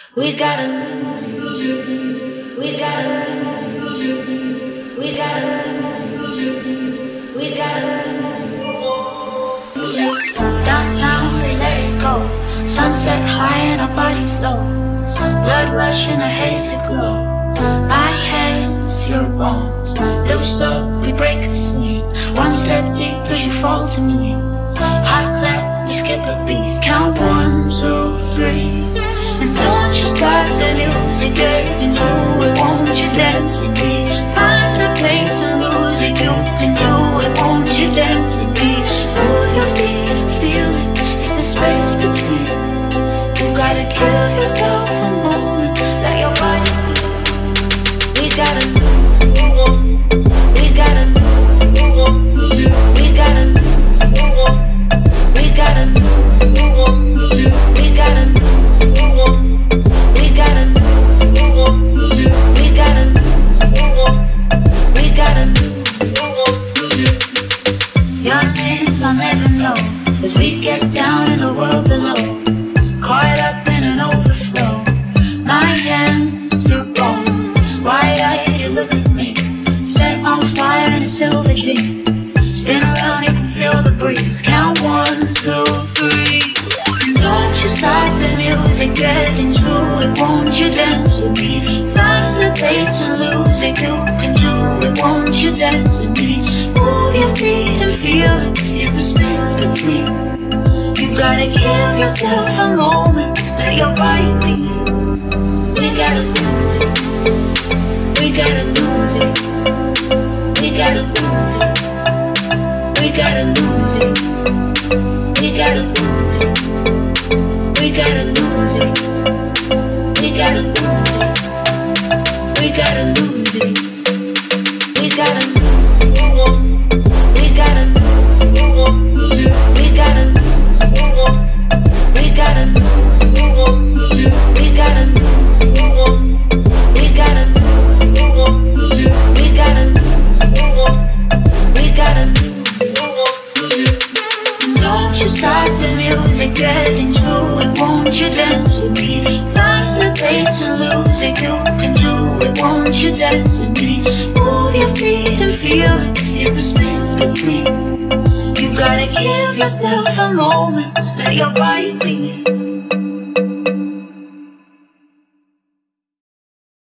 We gotta lose it. We gotta lose it. We gotta lose it. We gotta lose it. Downtown, we let it go. Sunset high and our bodies low. Blood rush in a hazy glow. My hands, your bones. Loose up, we break the scene. One step deep as you fall to me. Hot clap, we skip a beat. Count 1, 2, 3. And don't you start the music, get into it. Won't you dance with me? Find a place to lose it. You can do it, won't you dance with me? Move your feet and feel it. Hit the space between. You gotta give yourself a moment. Let your body be. We gotta lose it. We gotta lose it. We gotta lose it. We gotta lose it. We gotta lose it. We gotta lose it. We gotta lose it. We gotta lose it. Your name I'll never know, as we get down in the world below. Caught up in an overflow. My hands, your bones. Wide-eyed, you look at me. Set on fire in a silver dream. Spin around, you can feel the breeze. Count 1, 2, 3. Don't you stop the music, get into it. Won't you dance with me? Find the place and lose it. You can do it, won't you dance with me? Move your feet and feel it. Hit the space between. You gotta give yourself a moment. Let your body be. We gotta lose it. We gotta lose it. We gotta lose it. We gotta lose it. We gotta lose it. We gotta lose it. We gotta lose it. We gotta lose it. We gotta lose it. We gotta lose it. We gotta lose it. We gotta lose it. We gotta lose it. We gotta lose it. We gotta lose it. We gotta lose it. Don't you start the music, get into it. Won't you dance with me? Find the place and lose it. You can do it, won't you dance with me? Move your feet and feel it. Hit the space between. You gotta give yourself a moment. Let your body be.